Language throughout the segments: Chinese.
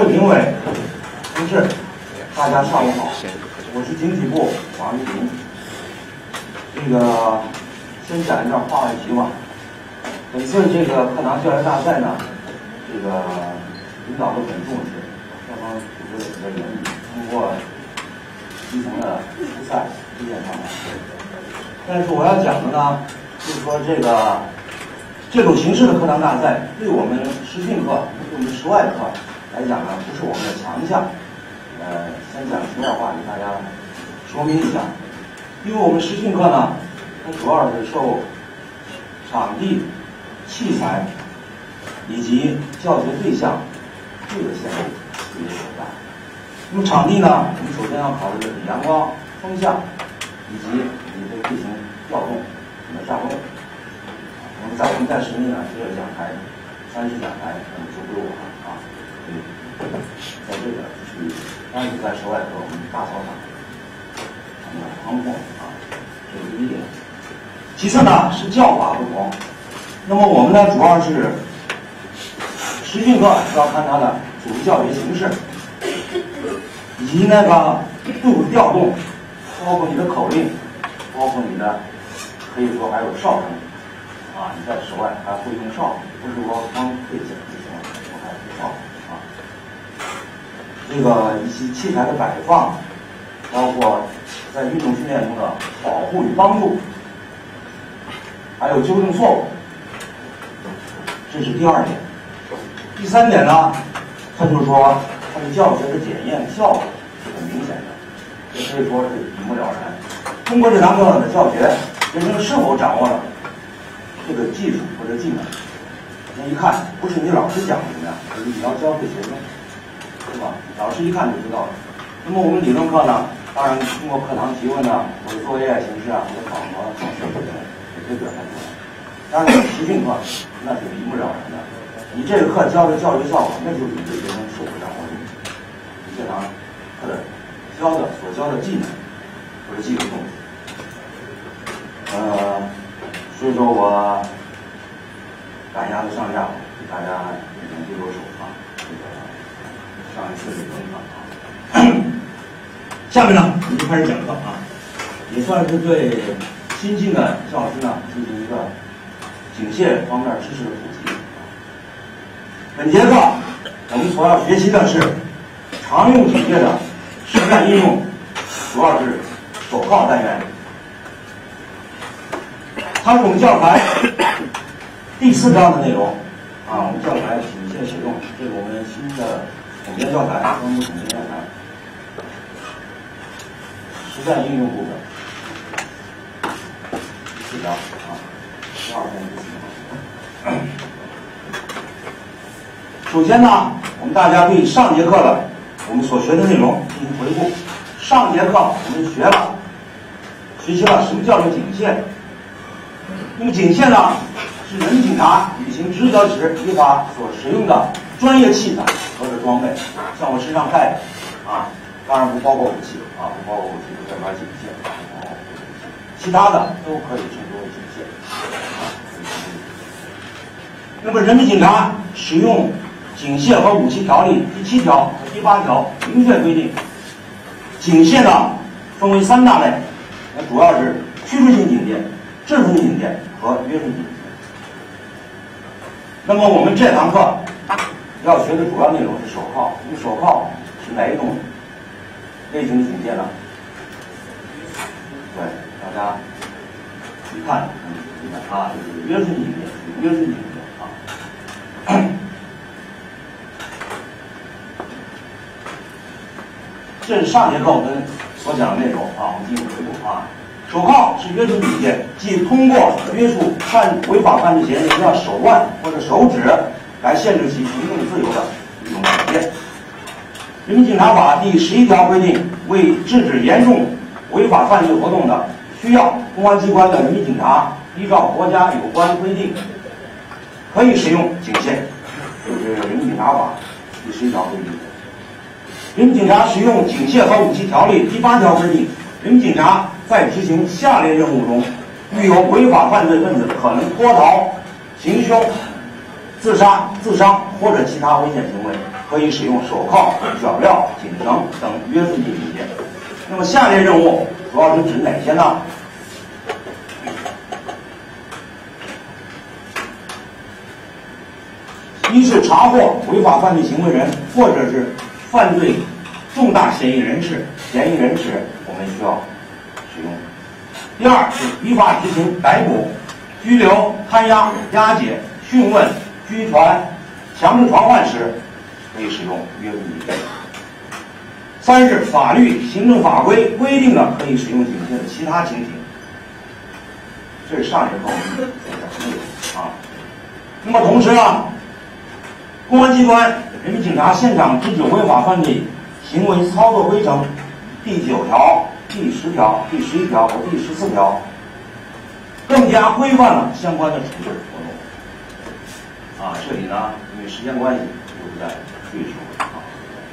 位评委、同志，大家下午好，我是经济部王玉林。先讲一段话外题吧。本次这个课堂教学大赛呢，领导都很重视，双方组织的比较严密，通过基层的初赛推荐上来。但是我要讲的呢，就是说这种形式的课堂大赛，对我们实训课、对我们实外课来讲呢，不是我们的强项。先讲题外话，给大家说明一下。因为我们实训课呢，它主要是受场地、器材以及教学对象这个限制特别所在。那么场地呢，我们首先要考虑的是阳光、风向以及你的进行调动、你的站位。我们在实地呢，只有讲台，30讲台，就归我了啊。所以在这个区域，但是在室外课，我们大操场，防控啊，这是第一点。其次呢是教法不同，那么我们呢主要是实训课主要看它的组织教学形式，以及那个队伍调动，包括你的口令，包括你的可以说还有哨声。啊，你在室外还会用哨，不是说光会讲就行了，我还会哨啊。以及器材的摆放，包括在运动训练中的保护与帮助，还有纠正错误，这是第二点。第三点呢，它就是说它的教学的检验效果是很明显的，也可以说是一目了然。通过这堂课的教学，学生是否掌握了这个技术或者技能，那一看不是你老师讲的怎么样，而是你要教给学生，是吧？老师一看就知道了。那么我们理论课呢，当然通过课堂提问呢，或者作业形式啊，或者考核、考试也可以表现出来。当然实训课那是一目了然的，你这个课教的教学效果，那就是你对学生是否掌握你这堂课的所教的技能或者技术动作。所以说我赶鸭子上架，给大家这个手啊，上一次理论课啊。下面呢，我们就开始讲课啊，也算是对新进的教师呢进行一个警械方面知识的普及。本节课我们所要学习的是常用警械的实战应用，主要是手铐单元。它是我们教材第4章的内容啊，我们教材警械使用，这是我们新的统编教材，专门统编教材，实战应用部分第4章啊，12篇第4章。首先呢，我们大家对上节课的我们所学的内容进行回顾。上节课我们学习了什么叫做警械。那么警械呢，是人民警察履行职责时依法所使用的专业器材或者装备，像我身上带的啊，当然不包括武器啊，不包括武器，不代表警械，其他的都可以称之为警械。那么人民警察使用警械和武器条例第7条和第8条明确规定，警械呢分为3大类，那主要是驱逐性警戒、制服性警戒和约束性警戒。那么我们这堂课要学的主要内容是手铐。那么手铐是哪一种类型的警戒呢？对，大家一看啊，就是约束性警戒，约束性警戒啊。这是上节课我们所讲的内容啊，我们进行回顾啊。手铐是约束警戒，即通过约束违法犯罪嫌疑人的手腕或者手指来限制其行动自由的一种警戒。人民警察法第11条规定，为制止严重违法犯罪活动的，需要公安机关的人民警察依照国家有关规定，可以使用警械，就是人民警察法第11条规定。人民警察使用警械和武器条例第8条规定，人民警察在执行下列任务中，遇有违法犯罪分子可能脱逃、行凶、自杀、自伤或者其他危险行为， 可以使用手铐、脚镣、紧绳等约束性零件。那么下列任务主要是指哪些呢？一是查获违法犯罪行为人或者是犯罪重大嫌疑人时，我们需要使用。第二是依法执行逮捕、拘留、看押、押解、讯问、拘传、强制传唤时，可以使用约束警戒。三是法律、行政法规规定的可以使用警戒的其他情形。这是上一课我们讲的内容啊。那么同时呢，公安机关人民警察现场制止违法犯罪行为操作规程第9条、第10条、第11条和第14条，更加规范了相关的处置活动。啊，这里呢，因为时间关系，就不再赘述了啊。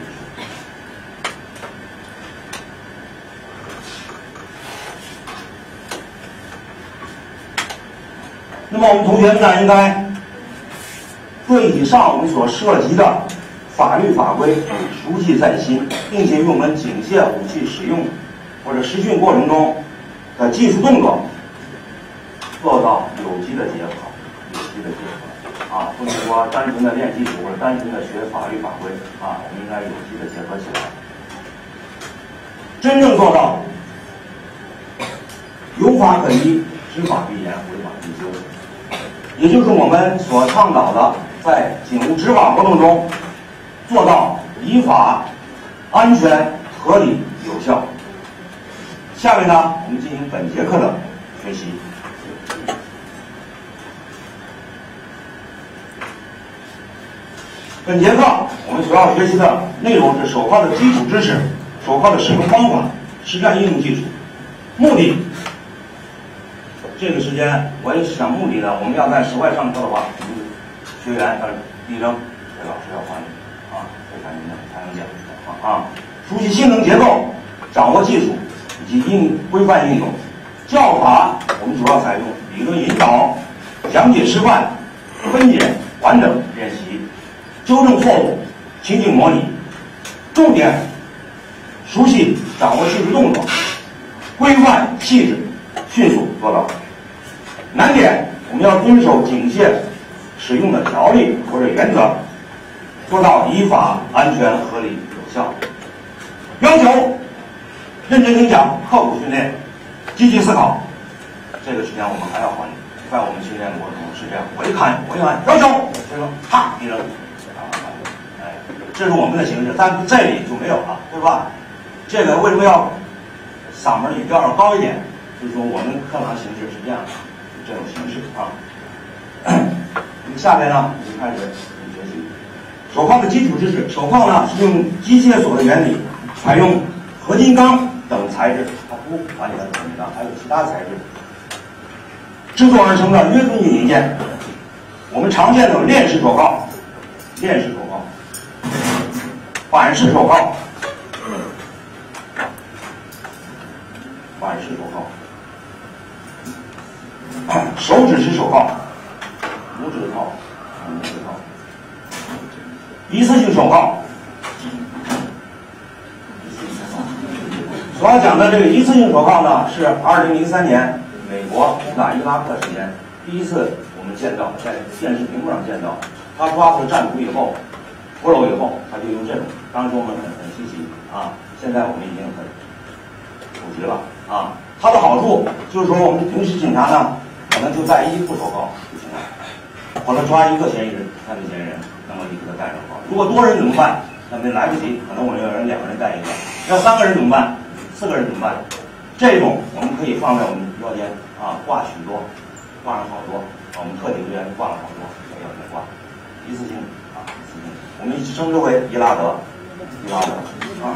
那么我们同学们呢，应该对以上我们所涉及的法律法规熟记在心，并且与我们警械武器使用或者实训过程中的技术动作做到有机的结合，啊，不能说单纯的练技术或者单纯的学法律法规啊，我们应该有机的结合起来，真正做到有法可依，知法必严，违法必究，也就是我们所倡导的在警务执法活动中做到依法、安全、合理、有效。下面呢，我们进行本节课的学习。本节课我们所要学习的内容是手铐的基础知识、手铐的使用方法、实战应用技术。目的，这个时间我也是想目的呢，我们要在室外上课的话，我们学员要立正，给老师要欢迎啊，非常才能讲啊。熟悉性能结构，掌握技术以及规范应用。教法我们主要采用理论引导、讲解示范、分解完整练习、纠正错误、情景模拟。重点熟悉掌握技术动作，规范细致，迅速做到。难点我们要遵守警械使用的条例或者原则，做到依法、安全、合理、有效。要求认真听讲，刻苦训练，积极思考。这个时间我们还要还，在我们训练的过程中是这样，我一看要求，这个啪一扔，哎，这是我们的形式，但这里就没有了，对吧？这个为什么要嗓门语调要高一点？就是说我们课堂形式是这样的，这种形式啊。那么下面呢，我们开始学习手铐的基础知识。手铐呢是用机械锁的原理，采用合金钢等材质，它不完全是合金钢，还有其他材质制作而成的约束性零件。我们常见的链式手铐、板式手铐、手指式手铐、拇指铐、一次性手铐。所要讲的这个一次性手铐呢，是2003年美国攻打伊拉克时间第一次我们见到，在电视屏幕上见到，他抓获战俘以后，俘虏以后，他就用这种，当时我们很稀奇啊，现在我们已经很普及了啊。它的好处就是说，我们平时警察呢，可能就带一副手铐就行了，或者抓一个嫌疑人、犯罪嫌疑人，那么立刻戴手铐。如果多人怎么办？那么来不及，可能我们有人2个人带一个，要3个人怎么办？4个人怎么办？这种我们可以放在我们腰间啊，挂许多，挂上好多，我们特警队员挂了好多，在腰间挂，一次性啊，一次性，我们称之为伊拉德啊。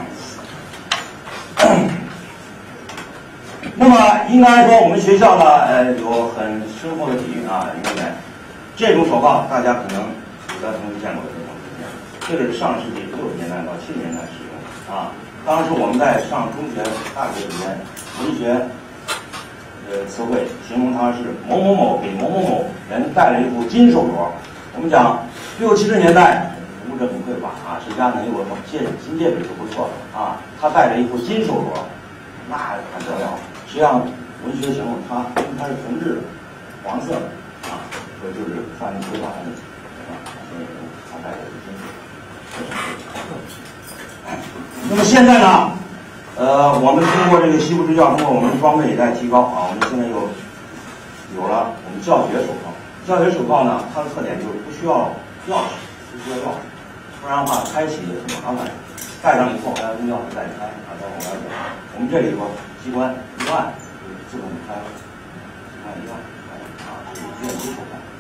那么应该说，我们学校呢，有很深厚的底蕴啊，因为这种手铐大家可能有的同学见过，有的同学见过。这个是上世纪60年代到70年代使用的啊。当时我们在上中学、大学时间，文学词汇形容它是某某某给某某某人戴了一副金手镯。我们讲60、70年代， 物质很匮乏啊，谁家能有个金戒指就不错了啊。他戴着一副金手镯，那还得了。实际上，文学形容它是铜制的，黄色的啊，所以就是犯规法的啊，所以他戴的是金手镯。那么现在呢，我们通过这个西部支教，通过我们的装备也在提高啊，我们现在有了我们教学手铐。教学手铐呢，它的特点就是不需要钥匙，不然的话开启也很麻烦。戴上以后还要用钥匙再开啊，待会儿我要讲。我们这里头机关一按就自动开了，机关一按啊，这是电子手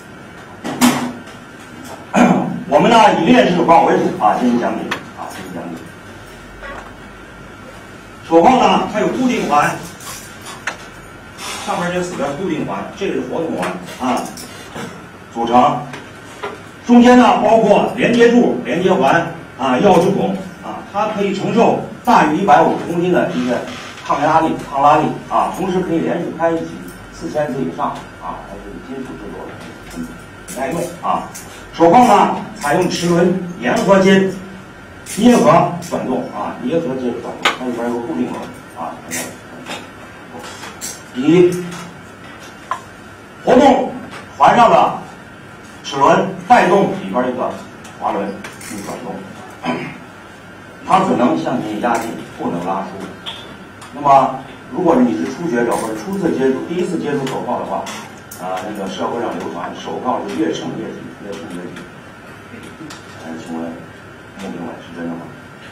铐。我们呢以链式手铐为主啊，进行讲解啊，进行讲解。手铐呢，它有固定环，上面这4边固定环，这个是活动环啊。组成，中间呢包括连接柱、连接环啊、钥匙孔啊，它可以承受大于150公斤的一个抗拉力啊，同时可以连续开启4000次以上啊，它是金属制作的，很耐用啊。手铐呢采用齿轮粘合间捏合转动啊，捏合接转动，它里边有个固定轮啊，以活动环上的齿轮带动里边一个滑轮去转动，它只能向前压进，不能拉出。那么，如果你是初学者或者第一次接触手铐的话，那个社会上流传手铐是越胜越紧，越胜越紧。请问穆评委是真的吗？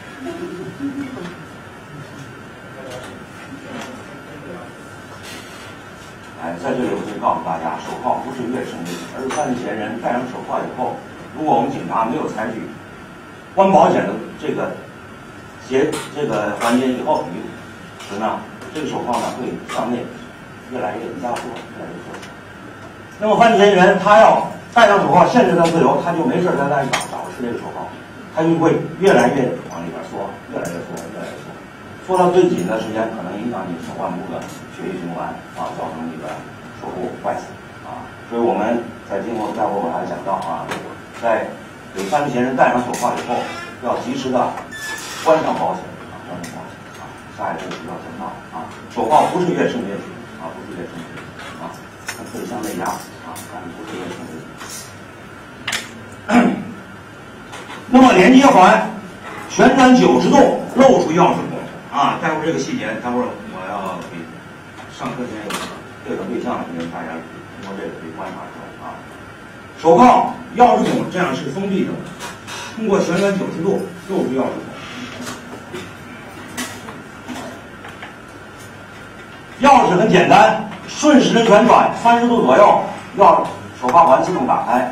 在这里我可以告诉大家，手铐不是越胜越紧，而是犯罪嫌疑人戴上手铐以后，如果我们警察没有采取关保险的这个环节以后，这个手铐呢会向内越来越压缩，越来越缩小。那么犯罪嫌疑人他要戴上手铐限制他自由，他就没事在那里找吃这个手铐，他就会越来越往里边缩，越来越缩，越来越缩。缩到最紧的时间，可能影响你手腕部的血液循环啊，造成你的手部坏死啊。所以我们待会儿我还讲到啊，在给犯罪嫌疑人戴上手铐以后，要及时的关上保险啊，关上保险啊。下一步要讲到啊，手铐不是越胜越紧啊，不是越胜越紧啊，它可以向内压啊，但是不是越胜越紧。那么连接环旋转90度，露出钥匙孔。啊，待会儿这个细节，待会儿我要给上课前有对照对象，因为大家通过这个可以观察出来啊。手铐钥匙孔这样是封闭的，通过旋转90度露出钥匙孔。钥匙很简单，顺时针旋转30度左右，手铐环自动打开。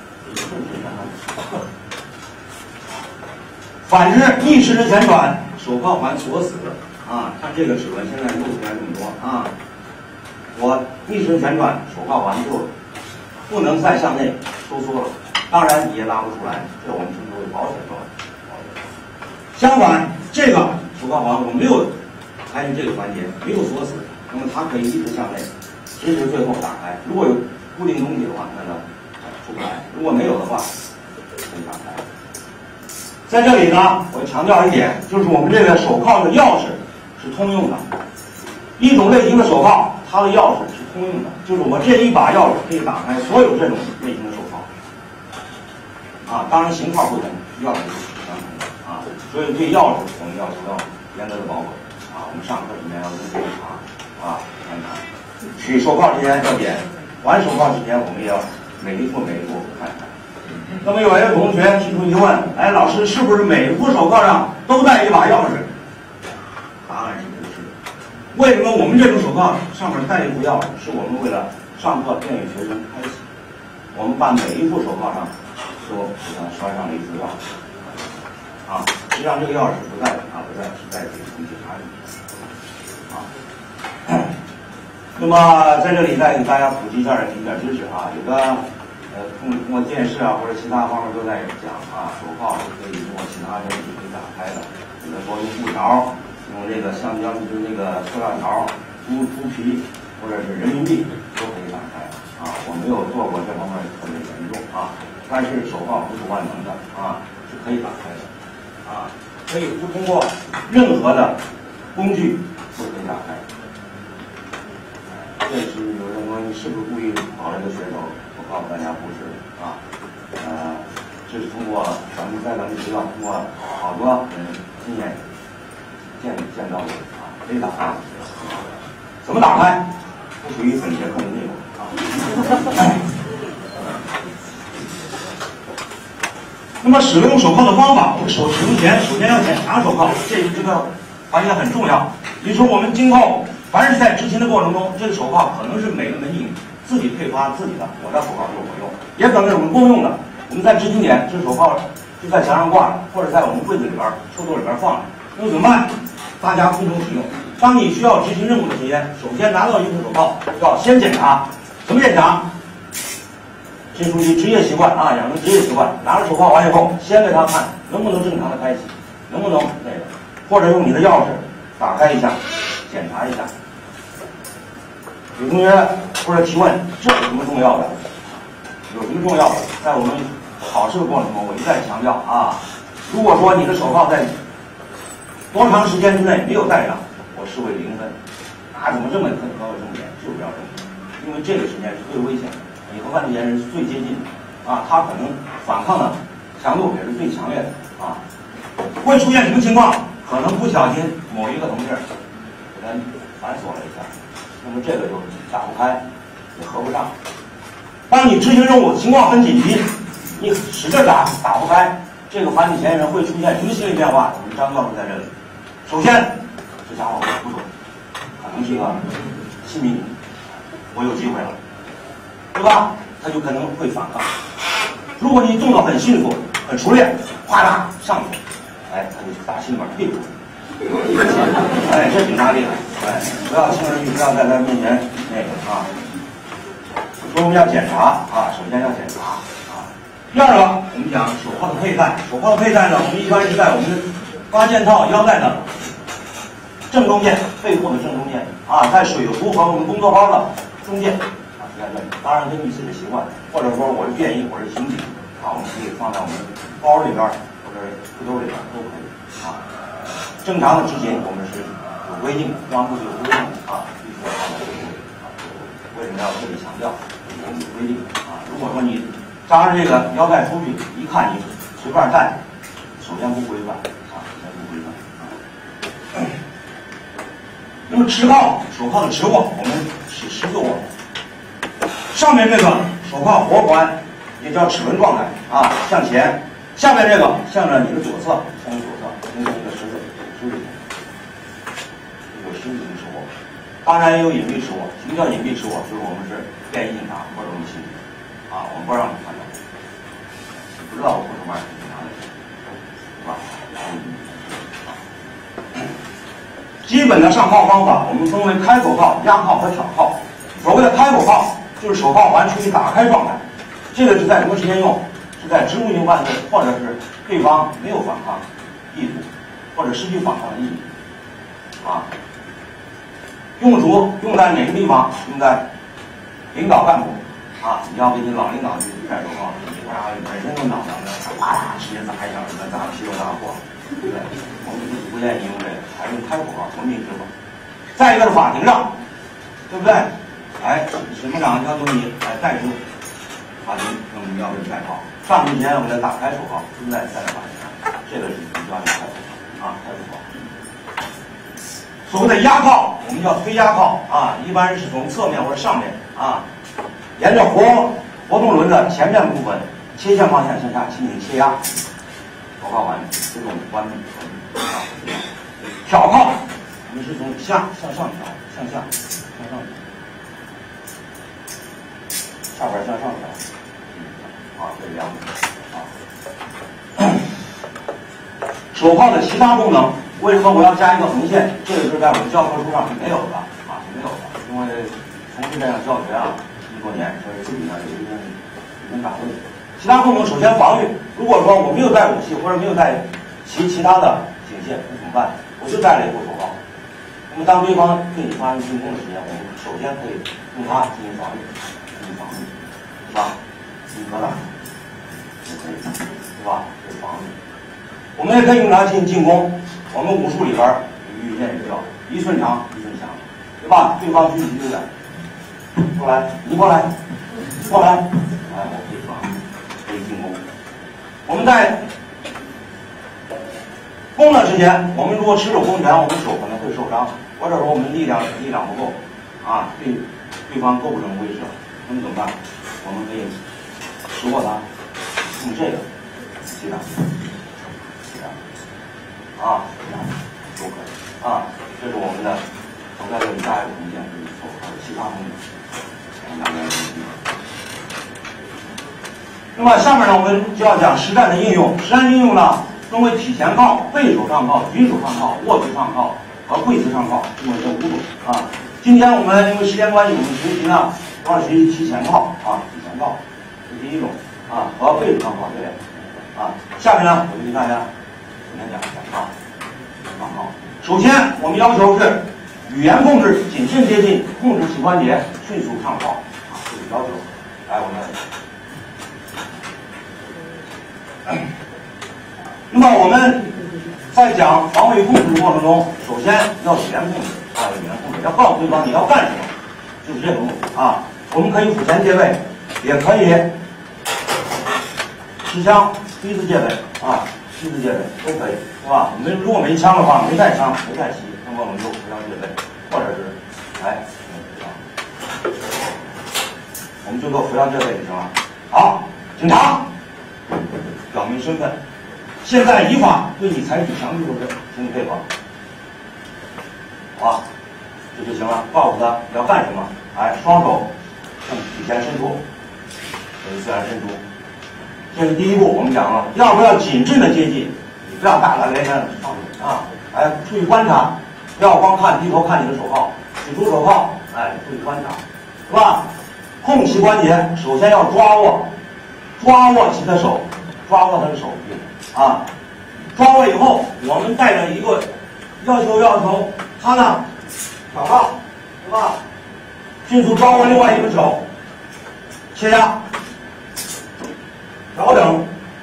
反之，逆时针旋转。手铐环锁死啊！看这个齿轮现在露出来这么多啊！我逆时针旋转，手铐环就不能再向内收缩了，当然你也拉不出来，这我们称之为保险状态。相反，这个手铐环我没有采取这个环节，没有锁死，那么它可以一直向内，直至最后打开。如果有固定东西的话，那就出不来；如果没有的话，可以打开。在这里呢，我强调一点，就是我们这个手铐的钥匙是通用的。一种类型的手铐，它的钥匙是通用的，就是我这一把钥匙可以打开所有这种类型的手铐。啊，当然型号不同，钥匙是相同的啊。所以对钥匙我们要求到严格的保管啊。我们上课里面要跟检查啊，检查。取手铐之前要点，还手铐之前我们也要每一步看一看。那么有一位同学提出疑问，哎，老师是不是每副手铐上都带一把钥匙？答案是不是。为什么我们这种手铐上面带一副钥匙？是我们为了上课便于学生开启。我们把每一副手铐上都给它拴上了一副钥匙。啊，实际上这个钥匙不在啊，不在，是在这个检查里。啊，那么在这里再给大家普及一点知识啊，有的。通过电视啊或者其他方面都在讲啊，手铐是可以通过其他东西可以打开的，有的说用布条，用这个橡胶就是那个塑料条、猪皮或者是人民币都可以打开啊。我没有做过这方面特别严重啊，但是手铐不是万能的啊， 是可以打开的，啊，可以不通过任何的工具都可以打开。这是有人说你是不是故意搞这个噱头？我告诉大家不是啊，这是通过咱们学校通过好多人经验见到的啊，可以打开。怎么打开？不属于本节课的内容啊。那么使用手铐的方法，我们使用前首先要检查手铐，这个环节很重要。比如说我们今后凡是在执勤的过程中，这个手铐可能是每个门警自己配发自己的，我的手铐就是我用，也可能是我们共用的。我们在执勤点，这手铐就在墙上挂着，或者在我们柜子里边、抽屉里边放着。那么怎么办？大家共同使用。当你需要执行任务的时间，首先拿到一副手铐，要先检查。怎么检查？这属于职业习惯啊，养成职业习惯。拿着手铐完以后，先给他看能不能正常的开启，能不能那个，或者用你的钥匙打开一下，检查一下。有同学或者提问，这有什么重要的？有什么重要的？在我们考试的过程中，我一再强调啊，如果说你的手铐在多长时间之内没有戴上，我视为0分。啊，怎么这么高的重点？就不要这么，因为这个时间是最危险的。你和犯罪嫌疑人是最接近的啊，他可能反抗的强度也是最强烈的啊。会出现什么情况？可能不小心某一个同志给他反锁了一下，那么这个就打不开，也合不上。当你执行任务情况很紧急，你使劲打不开，这个犯罪嫌疑人会出现什么心理变化？我们张教授在这里。首先，这家伙不准，可能是一个新民警，我有机会了。对吧？他就可能会反抗。如果你动作很迅速、很熟练，哗啦上去，哎，他就打心里面退出。哎，这挺大力的。哎，不要轻而易举，不要在他面前那个啊。所以我们要检查啊，首先要检查啊。第二个，我们讲手铐的佩戴。手铐的佩戴呢，我们一般是在我们发件套腰带的正中间，背部的正中间啊，在水壶和我们工作包的中间。当然根据自己的习惯，或者说我是便衣，我是刑警啊，我们可以放在我们包里边或者裤兜里边都可以啊。正常的执勤我们是有规定，公安部有规定啊，必须要放在这里啊。为什么要特别强调？我们有规定啊。如果说你扎着这个腰带出去，一看你随便戴，首先不规范啊，首先不规范啊。那么持铐，手铐的持握，我们是10字握。上面这个手铐活环也叫齿轮状态啊，向前；下面这个向着你的左侧，向你左侧形成一个十字形，有十字形持握。当然也有隐蔽持握。什么叫隐蔽持握？就是我们是便衣警察或者我们刑警啊，我们不让你看到，你不知道我后手腕是警察的，是吧？基本的上铐方法，我们分为开口铐、压铐和挑铐。所谓的开口铐，就是手铐环处于打开状态，这个是在什么时间用？是在职务性犯罪，或者是对方没有反抗意图，或者失去反抗的意义啊。用在哪个地方？用在领导干部啊，你要给你老领导去戴手铐，你本身就恼的，哗啦直接砸一下，砸个稀里大祸，对不对？我们不建议用这个，还是用开口铐，文明执法。再一个是法庭上，对不对？哎，审判长要求你来带出法庭，那么你要给你戴铐。上去前我给他打开手铐，现在在法庭上，这个是你需要你开手铐啊，开手铐。所谓的压铐，我们叫推压铐啊，一般是从侧面或者上面啊，沿着活动轮的前面部分切线方向向下进行切压，手铐环自动关闭啊。挑铐，我们是从下向上挑，向下向上挑。下边向上挑，啊，这是2种啊。手铐的其他功能，为什么我要加一个横线？这个是在我们教科书上是没有的啊，是没有的。因为从事这样教学啊这么多年，所以自己呢有一定掌握。其他功能首先防御，如果说我没有带武器或者没有带其他的警械，那怎么办？我就带了一副手铐。那么当对方对你发生进攻的时间，我们首先可以用它进行防御。是吧？你可打就可以。 对吧？这是防御。我们也可以用它进攻。我们武术里边有一件也叫一寸长一寸强，对吧？对方距离就远，过来，你过来，过来，哎，我可以防，可以进攻。我们在攻的之前，我们如果持手攻拳，我们手可能会受伤，或者说我们力量不够，啊，对方构不成威慑，那么怎么办？我们可以识破它，用这个击打，啊，都可以啊。这是我们的横在这里下一个空间，可以做还有其他功能。那么下面呢，我们就要讲实战的应用。实战应用呢，分为体前靠、背手上靠、举手上靠、握拳上靠和跪姿上靠，这么这5种啊。今天我们因为时间关系，我们学习呢，主要学习体前靠啊，体前靠是第一种啊，和背手上靠这两种啊。下面呢，我就给大家简单讲一下啊，上靠。首先，我们要求是语言控制谨慎接近，控制膝关节，迅速上靠啊，这个要求。来，我们。那么我们在讲防卫控制的过程中，首先要语言控制啊，语言控制要告诉对方你要干什么，就是这个目的啊。我们可以俯前借位，也可以持枪低姿借位啊，低姿借位都可以，是吧？我们如果没枪的话，没带枪，没带旗，那么我们就扶枪借位，或者是我们就做扶枪借位就行了。好，警察表明身份。现在依法对你采取强制措施，请你配合。啊，这就行了。告诉他要干什么，哎，双手向体前伸出，这是自然伸出。这是第一步，我们讲了。第二步要谨慎的接近，你不要大大咧咧的上去啊，哎，注意观察，不要光看低头看你的手铐，取出手铐，哎，注意观察，是吧？控膝关节，首先要抓握其的手，抓握他的手臂。啊，抓握以后，我们带着一个要求他呢祷告，对吧？迅速抓握另外一个手，切压，调整，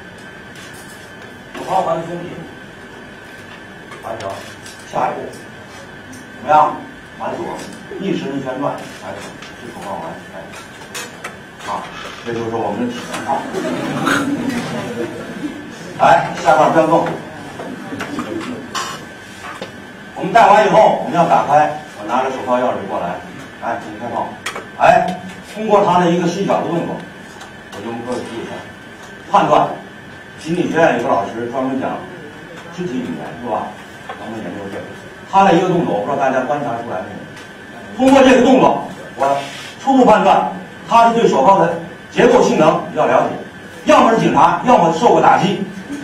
手铐完松紧，完成。下一步怎么样？反锁，逆时针旋转，哎，这手铐完，哎，啊，这就是我们的体前靠。来，下块不要动。我们戴完以后，我们要打开。我拿着手铐钥匙过来，哎，你开炮。哎，通过他的一个细小的动作，我就能够记下判断。心理学院有个老师专门讲肢体语言，是吧？专门研究这个。他的一个动作，我不知道大家观察出来没有？通过这个动作，我初步判断他是对手铐的结构性能比较了解，要么是警察，要么受过打击。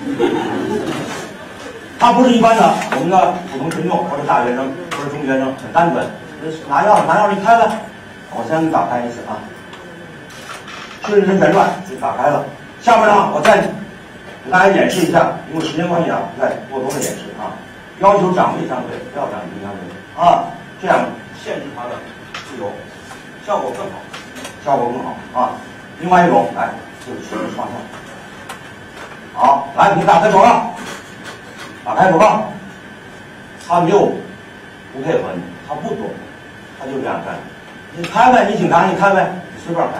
他不是一般的我们的普通群众或者大学生或者中学生，很单纯，拿钥匙一开了，我先打开一次啊，顺时针旋转就打开了。下面呢，我再给大家演示一下，因为时间关系啊，不再过多的演示啊。要求掌背相对，不要掌背相对啊，这样限制他的自由，效果更好啊。另外一种来就是手上下。好，来，你打开手铐，打开手铐，他没有不配合你，他不懂，他就这样干。你开呗，你警察，你开呗，你随便开。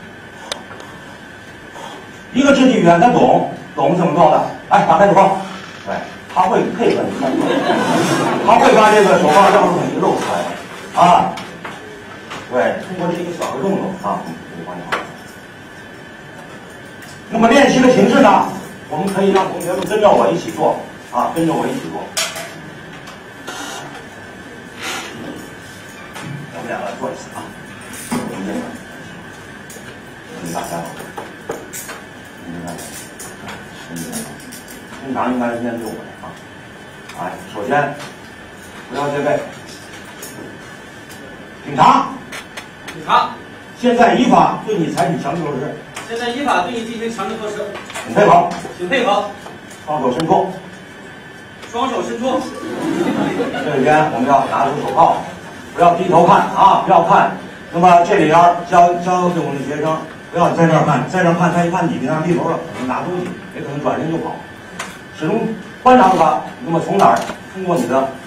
一个肢体语言，他懂怎么做的。来，打开手铐，对，他会配合你，他会把这个手铐钥匙孔给露出来的啊。对，通过这一个小的动作啊，可以观察。那么练习的形式呢？我们可以让同学们跟着我一起做啊，跟着我一起做。我们两个做一次啊，大家好，通常应该是先对我的啊。哎，首先不要戒备，警察，现在依法对你采取强制措施。 现在依法对你进行强制措施， 请配合。 请配合。 双手伸出。 双手伸出。 这里边我们要拿出手铐，不要低头看啊，不要看。那么这里边教给我们的学生不要在这儿看，在这儿看他一看你跟那低头了，可能拿东西，也可能转身就跑。始终观察住他，那么从哪儿？通过你的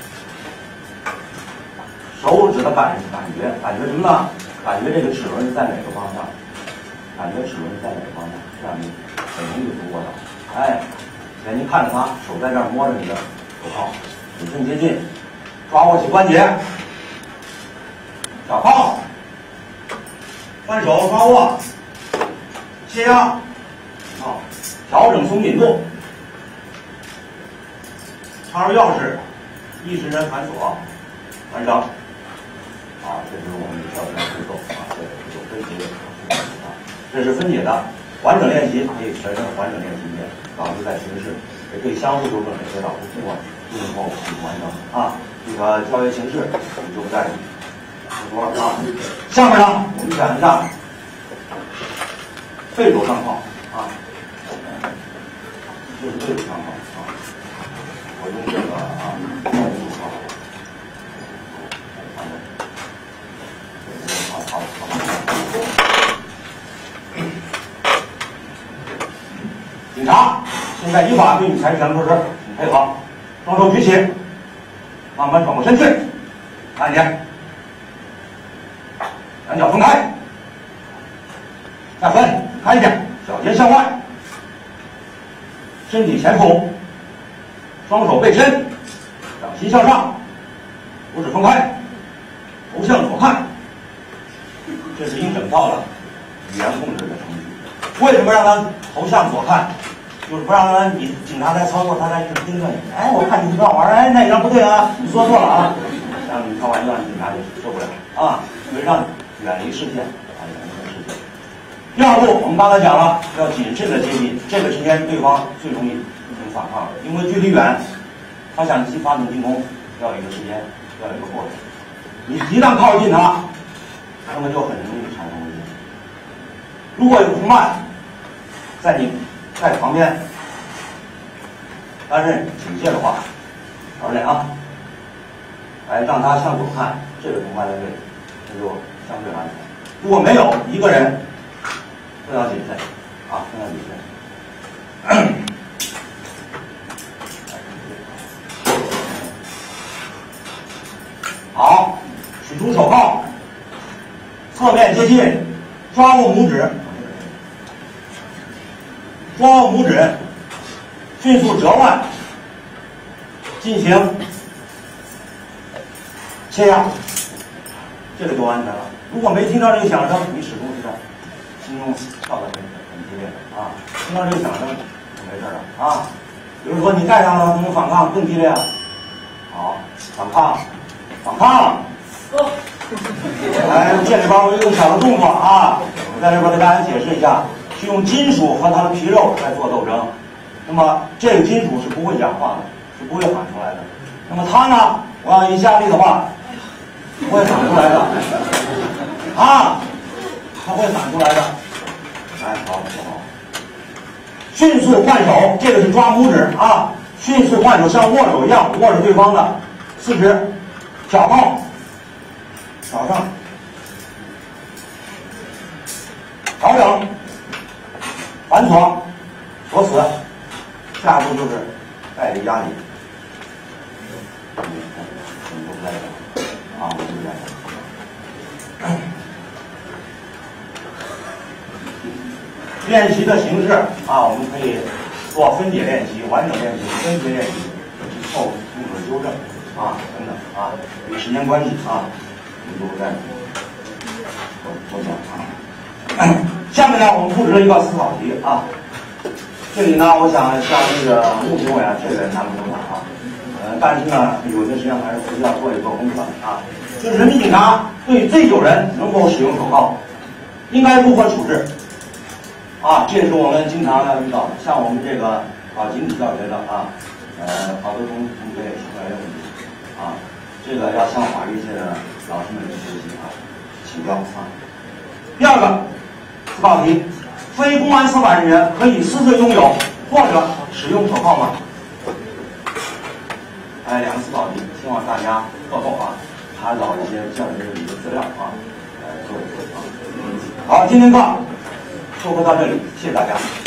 手指的感觉什么呢？感觉这个齿轮是在哪个方向？感觉齿轮是在哪个方向？这样你很容易就捉到。哎，眼睛看着他，手在这儿摸着你的手铐，谨慎接近，抓握起关节，小铐，换手抓握，泄压，好，调整松紧度，插入钥匙，意识人反锁，完成。啊，这是我们教学步骤啊，这个步骤分解啊，这是分解的完整练习，可以全身完整练习一遍，导致在巡视，也可以相互纠正这些导致情况，最后进行完成啊。这个教学形式我们就不再说了啊。下面呢，我们讲一下背手上铐啊，这是背手上铐啊，我用这个啊背手铐。好，警察，现在依法对你采取强制措施，请配合，双手举起，慢慢转过身去，慢一点，两脚分开，再分开一点，脚尖向外，身体前俯，双手背伸，掌心向上，五指分开，头向左看。这是一整套的语言控制的程序。为什么让他头向左看？就是不让他你警察在操作，他在一直盯着你。哎，我看你这玩意儿，哎，那张不对啊，你说错了啊。让你开玩笑，警察就受不了啊，所以让你远离视线啊，远离视线。第二步，我们刚才讲了，要谨慎的接近，这个时间对方最容易进行反抗，因为距离远，他想发动进攻，要有一个时间，要有一个过程。你一旦靠近他，那么就很容易产生危险。如果有同伴在旁边担任警戒的话，而且啊，来让他向左看，这个同伴在这里，那就相对安全。如果没有一个人，更要谨慎啊，更要谨慎。好，取出手铐。侧面接近，抓握拇指，迅速折弯，进行切压，这个就安全了。如果没听到这个响声，你始终是在心中跳得很激烈的啊。听到这个响声就没事了啊。比如说你带上了，怎么反抗更激烈？好，反抗。来，这里边我有一个小的动作啊，我在这边给大家解释一下，是用金属和它的皮肉在做斗争。那么这个金属是不会讲话的，是不会喊出来的。那么它呢，我要一下力的话，不会喊出来的啊，它会喊出来的。来，好，迅速换手，这个是抓拇指啊，迅速换手，像握手一样握着对方的四指，小铐。找上，调整，反锁，锁死，下一步就是带着压力。我们都不在这啊，我们不在这。练习的形式啊，我们可以做分解练习、完整练习、分解练习、后动作纠正啊等等啊，由于时间关系啊。就不再多讲啊。下面呢，我们布置了一个思考题啊。这里呢，我想向这个穆评委这个难不住了啊。但是呢，有些实际上还是需要做一做功课啊。就是人民警察对醉酒人能否使用手铐，应该如何处置啊？这也是我们经常要遇到的。像我们这个集体教学的啊，好多同学也提出来的问题啊。这个要向法律界的老师们学习啊，请教啊。第二个思考题：非公安司法人员可以私自拥有或者使用手铐吗？两个思考题，希望大家课后啊查找一些教学的一个资料啊，来做一做啊。好，今天课说到这里，谢谢大家。